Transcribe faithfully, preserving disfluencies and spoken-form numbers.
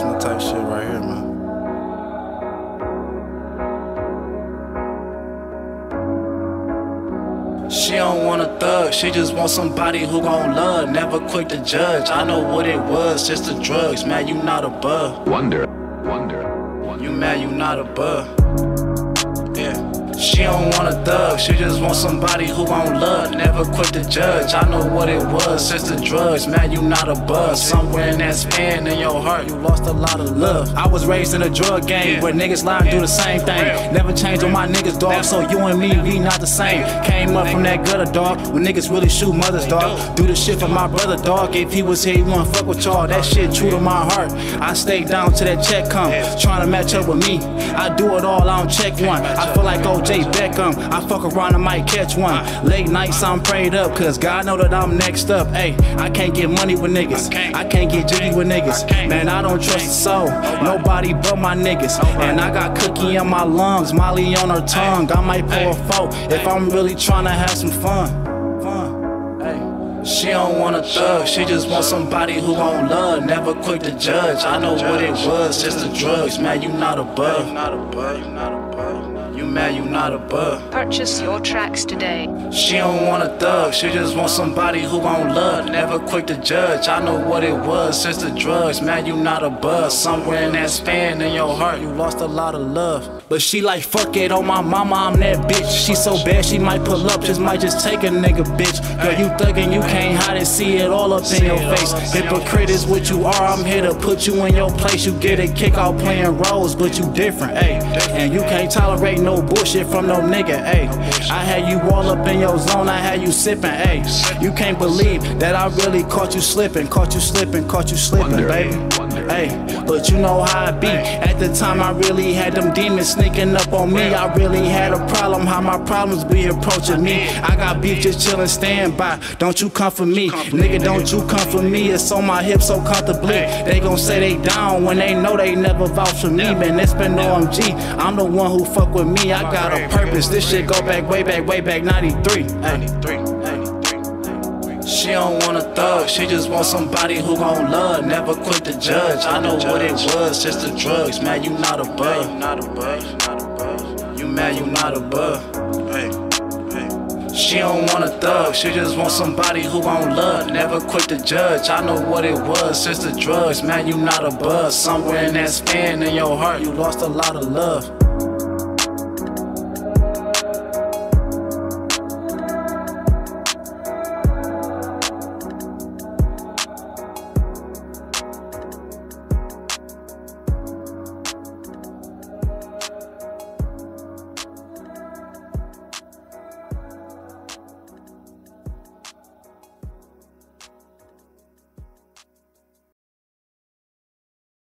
Motivational type shit right here, man. She don't want a thug, she just want somebody who gon' love. Never quick to judge, I know what it was, just the drugs. Man, you not above. Wonder, wonder, wonder. You mad you not above. Yeah. She don't want a thug, she just want somebody who gon' love. Never quick to judge, I know what it was, just the drugs. Man, you not above. Somewhere in that span in your heart, you lost a lot of love. I was raised in a drug game where niggas lie and do the same thing. Never changed on my niggas, dog, so you and me, we not the same. Came up from that gutter, dog, when niggas really shoot mothers, dog. Do the shit for my brother, dog. If he was here, he wouldn't fuck with y'all. That shit true to my heart. I stayed down till that check come, trying to match up with me. I do it all, I don't check one. I feel like O J Beckham, I fuck around and might catch one. Late nights I'm prayed up, cause God know that I'm next up. Ayy, I can't get money with niggas, I can't get jiggy with niggas. Man, I don't trust a soul, nobody but my niggas. And I got cookie in my lungs, Molly on her tongue. I might pour a foe if I'm really trying to have some fun. She don't want a thug, she just want somebody who gon' love. Never quick to judge, I know what it was, just the drugs. Man, you not above. You mad you not above. Purchase your tracks today. She don't want a thug, she just want somebody who gon' love. Never quick to judge, I know what it was, just the drugs. Man, you not above. Somewhere in that span in your heart, you lost a lot of love. But she like, fuck it, on my mama, I'm that bitch. She so bad, she might pull up, just might just take a nigga, bitch. Girl, you thuggin', you can't hide it, see it all up in your face. Hypocrite is what you are, I'm here to put you in your place. You get a kick out playing roles, but you different, ayy. And you can't tolerate no bullshit from no nigga, ayy. I had you all up in your zone, I had you sippin', ayy. You can't believe that I really caught you slippin', caught you slippin', caught you slippin', baby. Ayy, but you know how I be. At the time I really had them demons sneaking up on me. I really had a problem, how my problems be approaching me. I got beef, just chillin', stand by. Don't you come for me, nigga, don't you come for me. It's on my hips so comfortably. They gon' say they down when they know they never vouch for me. Man, it's been O M G, I'm the one who fuck with me. I got a purpose, this shit go back, way back, way back, ninety-three. She don't want a thug, she just want somebody who gon' love. Never quick to judge, I know what it was, just the drugs. Man, you not above. You mad you not above. She don't want a thug, she just want somebody who gon' love. Never quick to judge, I know what it was, just the drugs. Man, you not above. Somewhere in that span in your heart, you lost a lot of love.